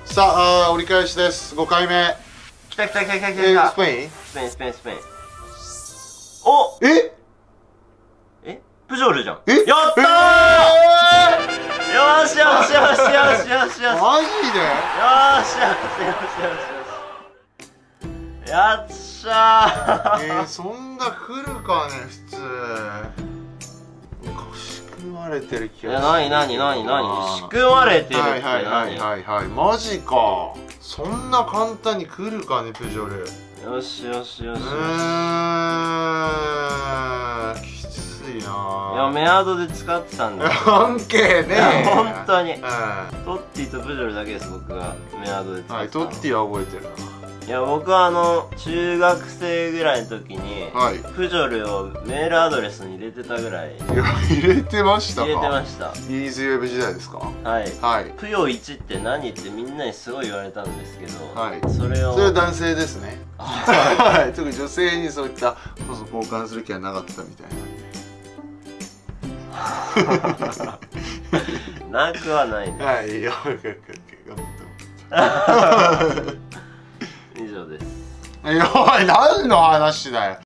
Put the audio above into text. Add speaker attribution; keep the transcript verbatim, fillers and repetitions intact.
Speaker 1: さあ、あ折り返しです。ごかいめ。
Speaker 2: 来た来た来た来た来た
Speaker 1: え
Speaker 2: 来た。
Speaker 1: スペイン
Speaker 2: スペインスペインスペイン。お
Speaker 1: え
Speaker 2: えプジョルじゃん。
Speaker 1: え
Speaker 2: やったー、
Speaker 1: え
Speaker 2: よーしよしよしよしよしよしよ
Speaker 1: ー、マジで
Speaker 2: しよしよしよしよし。やっしゃー。
Speaker 1: えー、そんな来るかね、普通。仕組まれてる気
Speaker 2: いや、
Speaker 1: がする。
Speaker 2: なになになになに仕組まれてるって
Speaker 1: はいはいはい
Speaker 2: 何？
Speaker 1: はいはい。マジか。そんな簡単に来るかね、プジョル。
Speaker 2: よしよしよしよし。
Speaker 1: うーん、きついなぁ。
Speaker 2: いや、メアドで使ってたんだよ。
Speaker 1: 関係ね
Speaker 2: いや
Speaker 1: え。
Speaker 2: 本当に
Speaker 1: うん。
Speaker 2: トッティとプジョルだけです、僕がメアドで使
Speaker 1: はい、
Speaker 2: ってたの。
Speaker 1: トッティは覚えてる
Speaker 2: いや、僕はあの中学生ぐらいの時に
Speaker 1: な。はい。い
Speaker 2: プジョルをメールアドレスに入れてたぐらい
Speaker 1: や、入れてましたか。
Speaker 2: 入れてました。
Speaker 1: イーズウェブ時代ですか。
Speaker 2: はい。
Speaker 1: はい。
Speaker 2: プヨいちって何ってみんなにすごい言われたんですけど、
Speaker 1: はい
Speaker 2: それを
Speaker 1: それは男性ですね。はい。特に女性にそういったこそ交換する気はなかったみたい
Speaker 2: なくはないね。
Speaker 1: な。はい。いや、頑張って頑張って。
Speaker 2: 以上です。
Speaker 1: いや、おい、何の話だよ。